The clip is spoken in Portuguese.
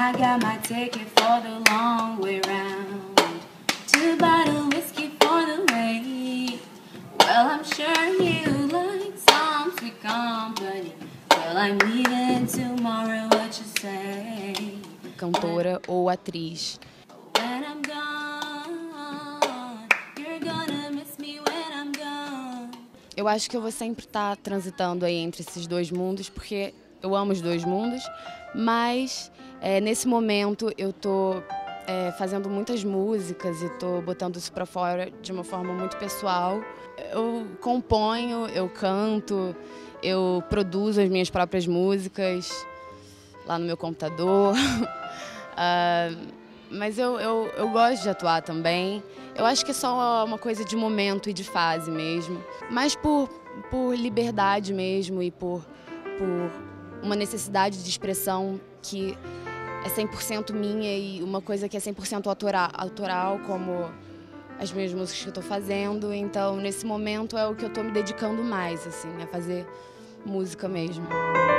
I got my ticket for the long way round. 2 bottle whiskey for the way. Well, I'm sure you like some sweet company. Well, I'm leaving tomorrow, what you say? Cantora ou atriz. When I'm gone, you're gonna miss me when I'm gone. Eu acho que eu vou sempre estar transitando aí entre esses dois mundos, porque eu amo os dois mundos, mas nesse momento eu tô fazendo muitas músicas e tô botando isso pra fora de uma forma muito pessoal. Eu componho, eu canto, eu produzo as minhas próprias músicas lá no meu computador. Mas eu gosto de atuar também. Eu acho que é só uma coisa de momento e de fase mesmo. Mas por liberdade mesmo e por uma necessidade de expressão que é 100% minha e uma coisa que é 100% autoral, como as minhas músicas que eu estou fazendo. Então, nesse momento é o que eu estou me dedicando mais, assim, a fazer música mesmo.